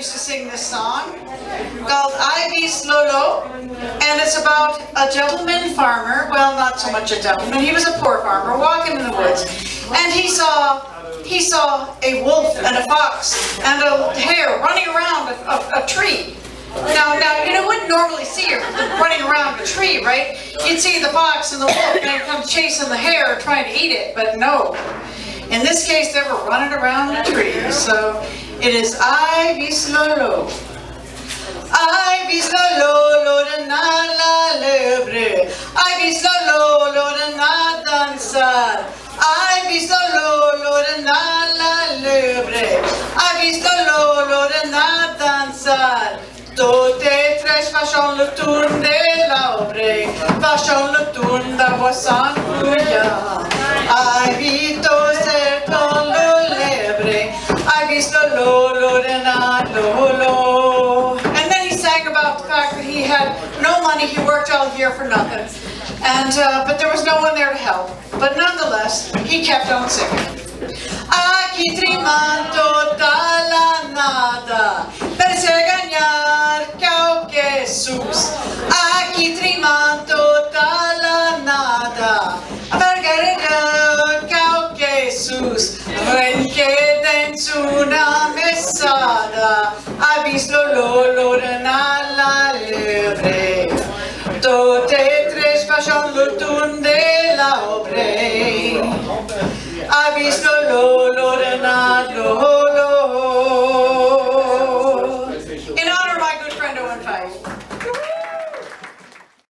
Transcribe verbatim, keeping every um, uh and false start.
used to sing this song called Vislo Lop, and it's about a gentleman farmer, well, not so much a gentleman, he was a poor farmer walking in the woods, and he saw he saw a wolf and a fox and a hare running around a, a, a tree. Now, now, you know, wouldn't normally see her running around a tree, right? You'd see the fox and the wolf and they'd come chasing the hare trying to eat it, but no. In this case, they were running around the tree. So it is I Vislo Lop. I Vislo Lop de nada lebre. I Vislo Lop de nada danzar. I Vislo Lop de nada lebre. I Vislo Lop de nada danzar. Toate tres faccion le tourne de l'aubre, faccion le tourne da voisin cuya. I vito certo lo lebre, I visto lolo de na lolo. And then he sang about the fact that he had no money, he worked all year for nothing. And, uh, but there was no one there to help. But nonetheless, he kept on singing. Aquí trimando da la nada, per se ganhar cao Jesus. Aquí trimando da la nada, per ganhar cao Jesus. Renque dentro una mesada, ha visto lolo de nada lebre. Toate tres faccion le tourne de l'aubre. I Vislo Lop de nada lolo.